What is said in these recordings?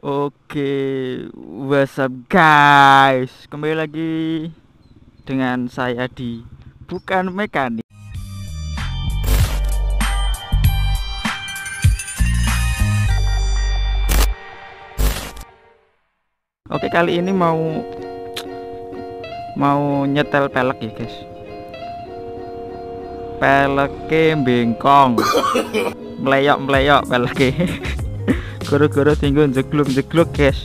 Oke, what's up guys? Kembali lagi dengan saya di Bukan Mekanik. Oke, kali ini mau nyetel pelek ya guys. Peleke bengkong. Meleyok peleke. Goro-goro tinggal jegluk guys.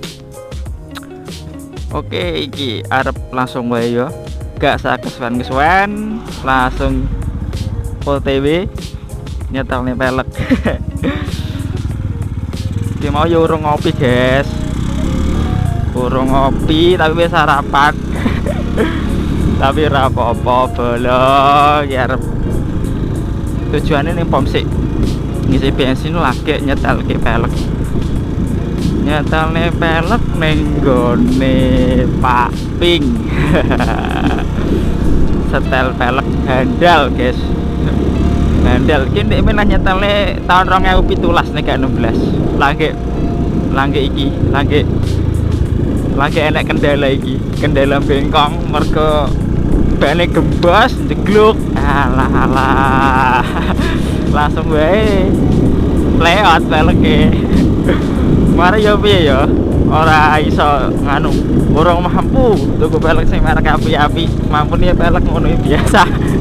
Oke, iki arep langsung wae yo. Gak usah kesuwen, langsung OTW nyetelnya pelek. Ki mau yo urung ngopi guys. Urung ngopi tapi wis sarapan. Tapi ora apa-apa bolong ya arep. Tujuannya ning pom sik. Ngisi bensin lagi nyetel ke pelek ning gone Pak Ping. Setel pelek handal guys, handal kini malah nyetelnya tahun 2017 nih gak 16 lagi enak kendala bengkong mergo bane gembos jegluk alah langsung wae lewat peleke. Mari yo piye yo ora iso nganu urung mampu tuku pelek sing merek api-api, mampu nih pelek ngono biasa.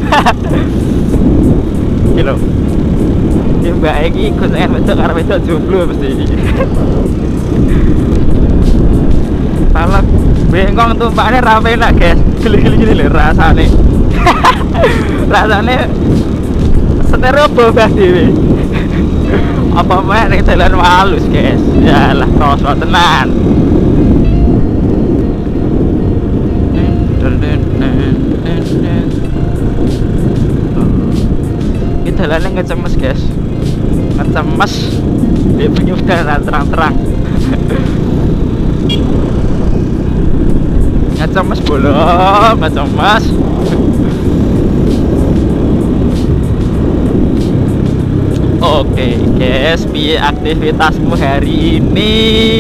Iki lho iki mbak iki kusengan wedok karo wedok jomblo mesti iki. Pelek bengkong tumpakne rame enak guys, geli-geli lho rasane. Rasane setero bobah dhewe. Apa meh nek dalan halus guys. Yalah kroso tenan. Kita dalane ngecemes guys. Ngecemes. Dia punya udara terang-terang. Ngecemes bolong, ngecemes. Oke guys, piye aktivitasmu hari ini?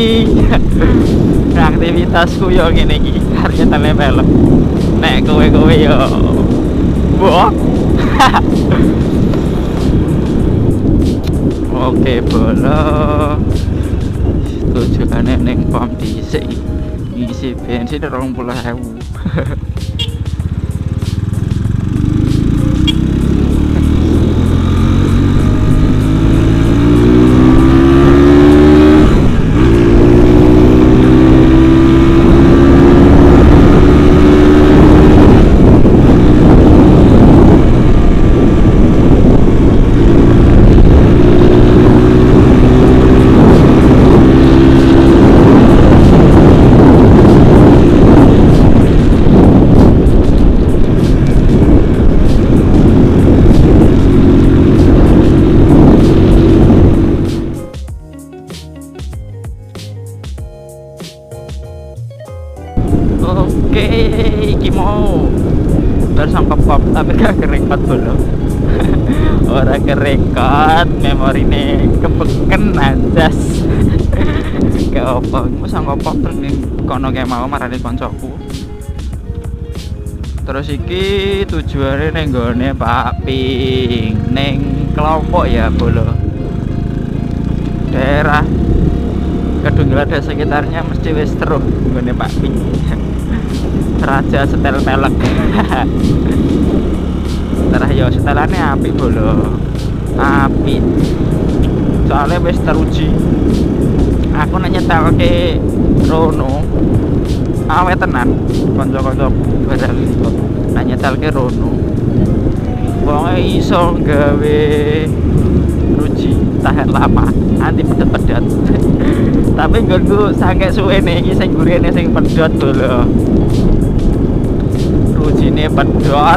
Aktivitasku yo ngene iki, arep nyetel pelek. Nek kowe yo mbok. Oke, bolo. Tujuane ning pom dhisik. Ngisi bensin 20.000. Oke, iki mau bersangkap pop tapi gak kerekot dulu. Orang kerekot, memorine kebeken anjas. Gak apa, mau sangkap pop ning kono kayak mau marani koncoku. Terus iki tujuannya ning gone Pak Ping, ning kelompok ya bolo. Daerah Kedunggelan dan sekitarnya mesti wis terus gone Pak Ping. Raja setel pelek. Terus yo setelannya api bolo. Api. Soalnya wis teruji. Aku nanya nyetelke rono. Awet tenan kanca-kancaku barang iki. Nanya nyetelke rono. Wong iso gawe ruji tahan lama, anti pedet-pedet. Tapi nggonku sange suwene iki sing gurine sing pedhot lho. Rujine pedhot.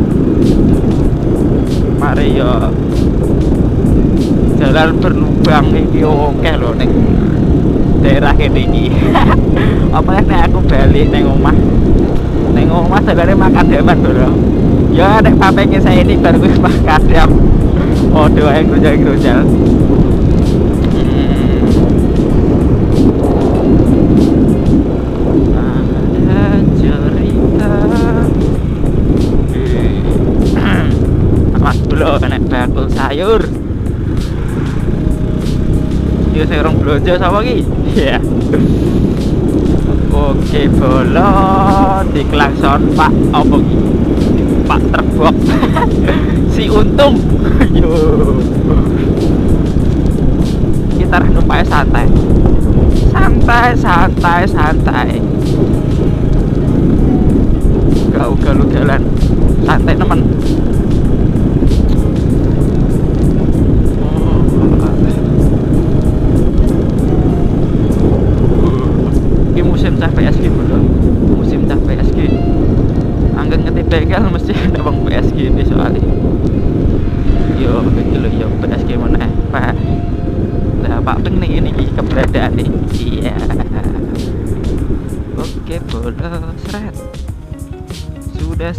Mari yo jalan berlubang iki oke lho ning daerah kene iki. Apa nek aku balik ning omah. Ning omah dalane makan depan lho. Ya nek papenge saya ini baru wis makan ya. Oh, doain grujal-grujal. bolo nek bakul sayur. Yo sing rong blonjo sapa ki? Iya. Oke bolo diklakson Pak apa ki? Pak Terbok. Si Untung. Yo. Kita numpak santai. Santai. Gak ugal-ugalan. Santai teman. Ini musim cah PSG bro. Musim cah PSG. Angkat ngerti bengkel mesti ada bang PSG soalnya. Yo gitu loh yo PSG mana Pak. Lah Pak Ping nih ini keberadaan nih. Iya. Oke bola seret. Sudah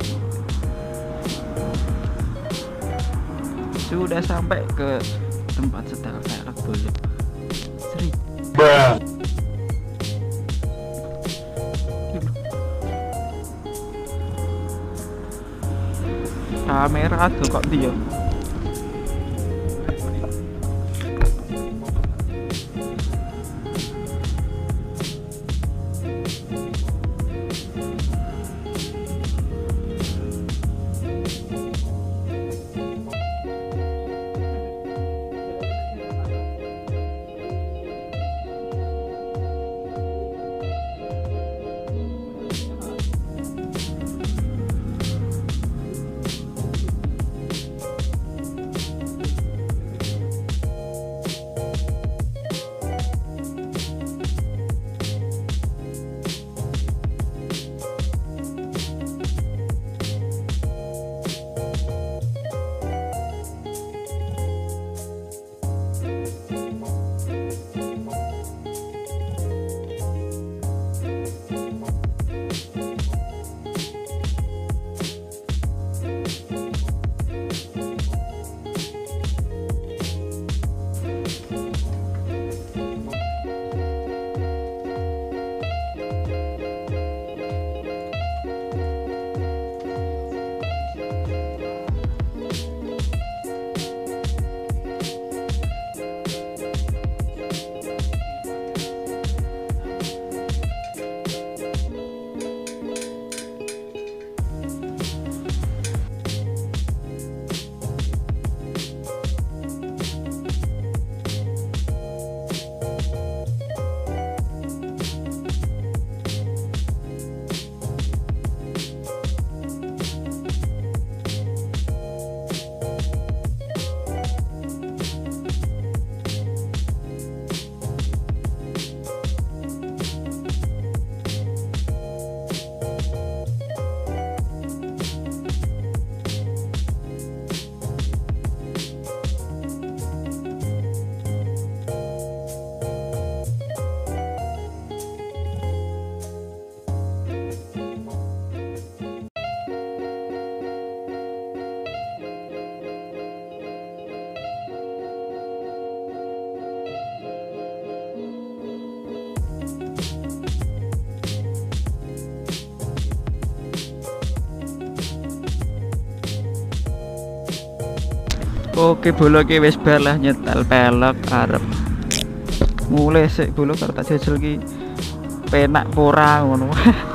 sampai ke tempat setel velg bola. Seri. Kamera tuh kok dia. Oke bola ki wis bar lah nyetel pelek arep mulai sik bola karo tak jajal ki penak ora ngono.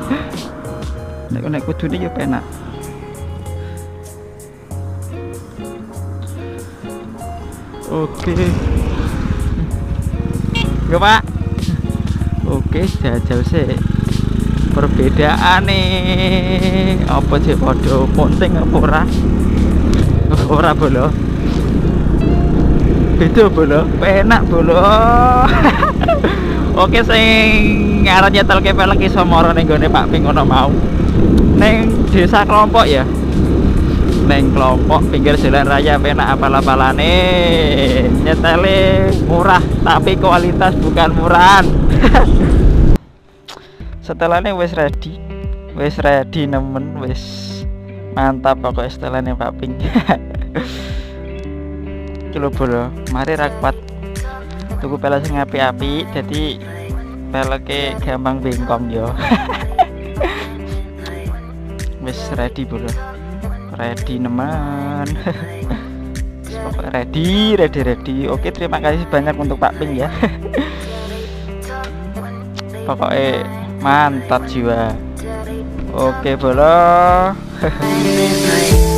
nek kudune ya penak. Oke. Yo Pak. Oke jajal sik. Perbedaan nih apa sih padha penting apa ora? Ora bola. Beda bola, penak bola. Oke sing arep nyetelke pelek iso mara ning gone Pak Ping ngono mau. Ning desa kelompok ya. Ning kelompok pinggir jalan raya penak apal-apalane. Nyetele murah tapi kualitas bukan murahan. Setelahnya wis ready nemen wis mantap pokoknya setelahnya Pak Ping. Kilo bolo mari rakwat tuku pelek sing api-api jadi peleke gampang bengkong yo. Wis ready bolo ready nemen. ready. Oke, terima kasih banyak untuk Pak Ping ya. Pokoknya mantap jiwa. Oke bolo.